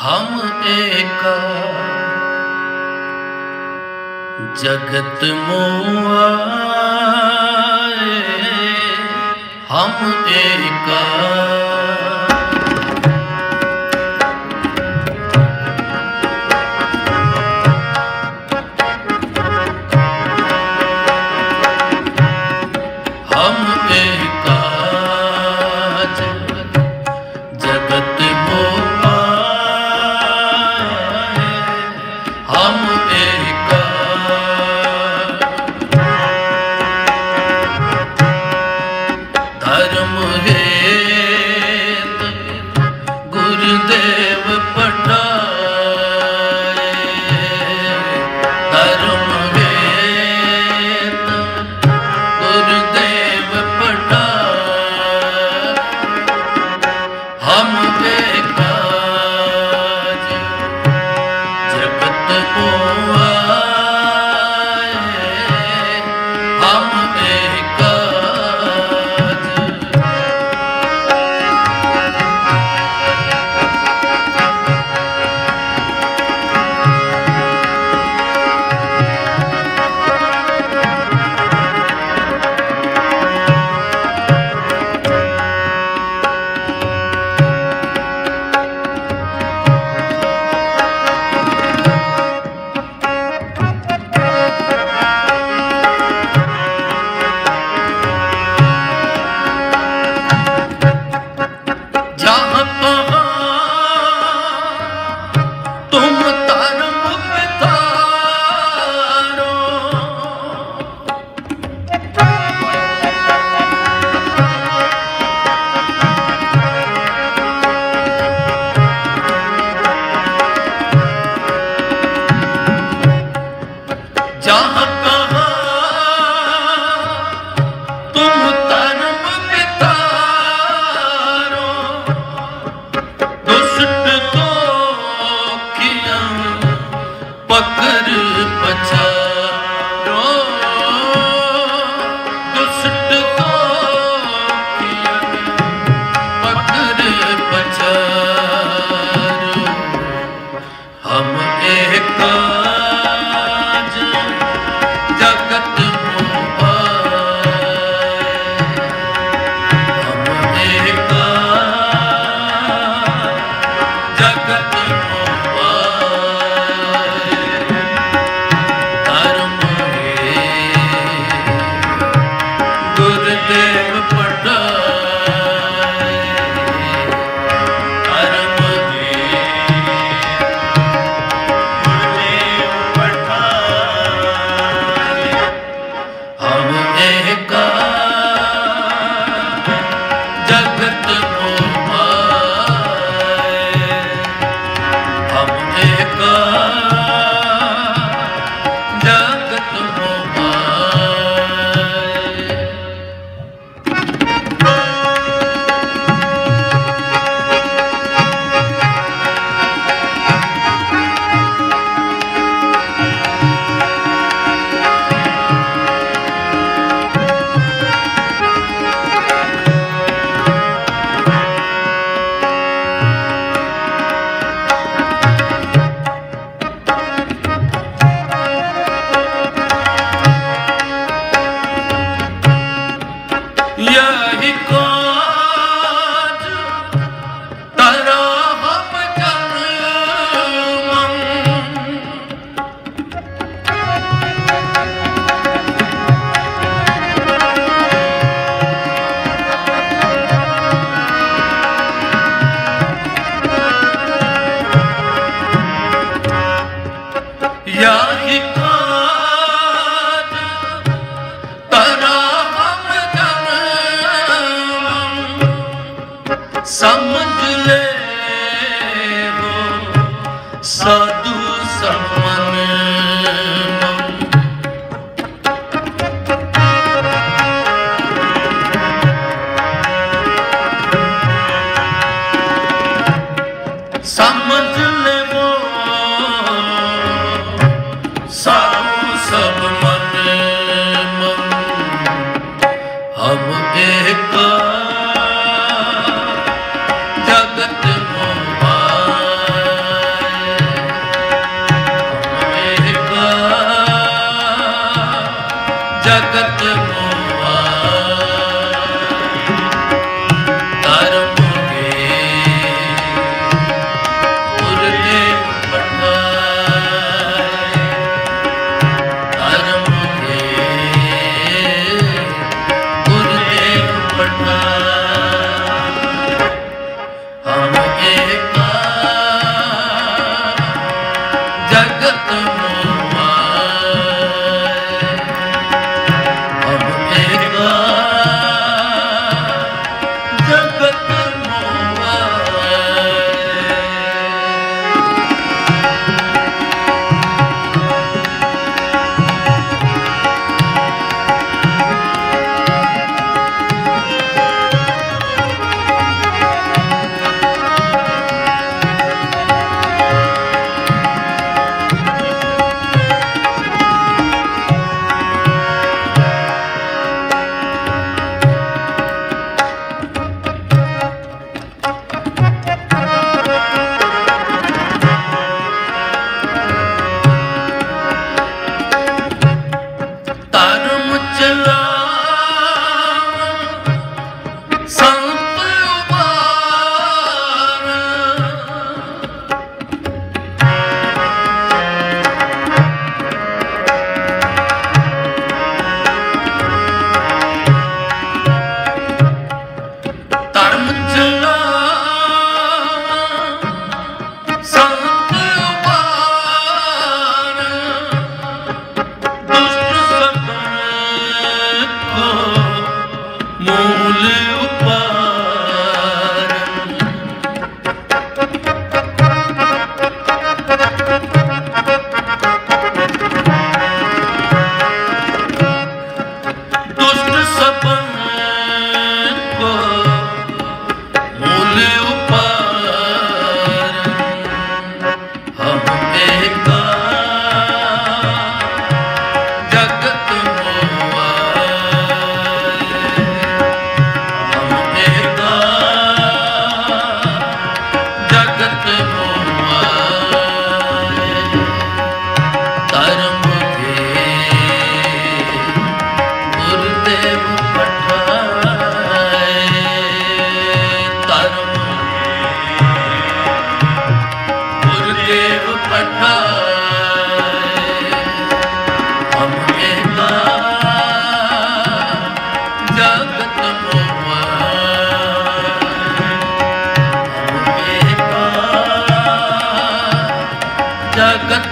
हम एका जगत मोआए, हम एका हम एका जगत मोआए, हम एका धर्म हेत गुरुदेव पठाए, धर्म हेत गुरुदेव पठाए, हम एका जगत मोआए, हम एका जहाँ कहाँ तुम धर्म बितारो, दुष्ट दोखियाँ पकड़ पछारो, दुष्ट दोखियाँ पकड़ पछारो, हम एका जगत मोआए, हम एका जगत मोआए, धर्म हेत गुरुदेव पठाए, धर्म हेत गुरुदेव पठाए, हम एका जगत मोआए, हम एका जगत मोआए। यही काज तरा हम जन्मं, यही काज तरा हम जन्मं, समझ ले वो साधु समन समझ ले वो साधु सब मन मन, हम एका जगत मोआए, मूल उपार दुष्ट सबन को मूल उपार हम एका जगत जगत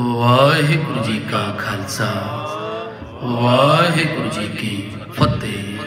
वाहिगुरु जी का खालसा वाहिगुरु जी की फतेह।